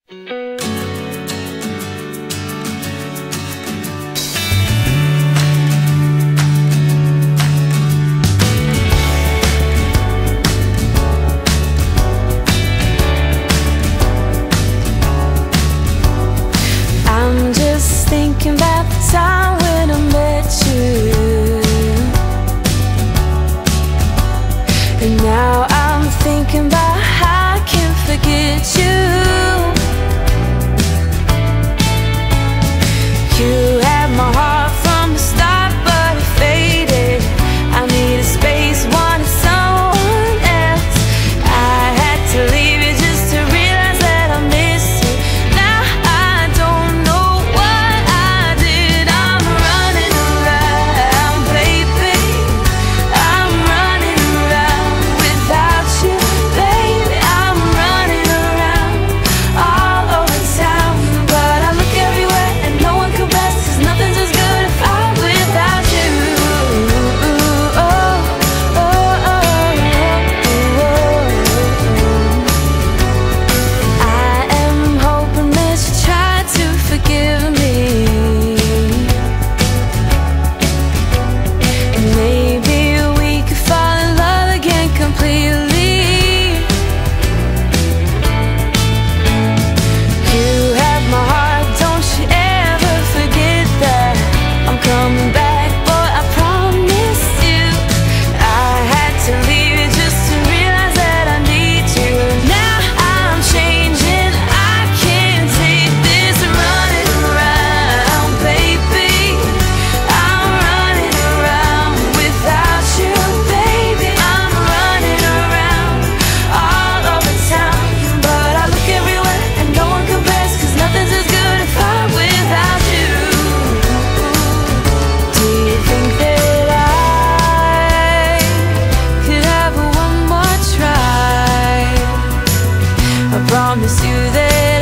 I'm just thinking about the time when I met you, and now I'm thinking about how I can forget you. You had my heart from the start, but it faded. I need a space, wanted someone else. I had to leave you just to realize that I miss you. Now I don't know what I did. I'm running around, baby. I'm running around without you, baby. I'm running around all over town, but I look everywhere and no one compares, 'cause nothing's as good if I'm without you. Oh, oh, oh, oh. I am hoping that you try to forgive me, and maybe we could fall in love again completely. You have my heart, don't you ever forget that. I'm coming back, boy, I promise you. I had to leave you just to realize that I need you. Now I'm changing, I can't take this running around, baby. I'm running around without you, baby. I'm running around all over town, but I look everywhere and no one compares, 'cause nothing's as good if I'm without you. Do you think that I could have one more try? I promise you that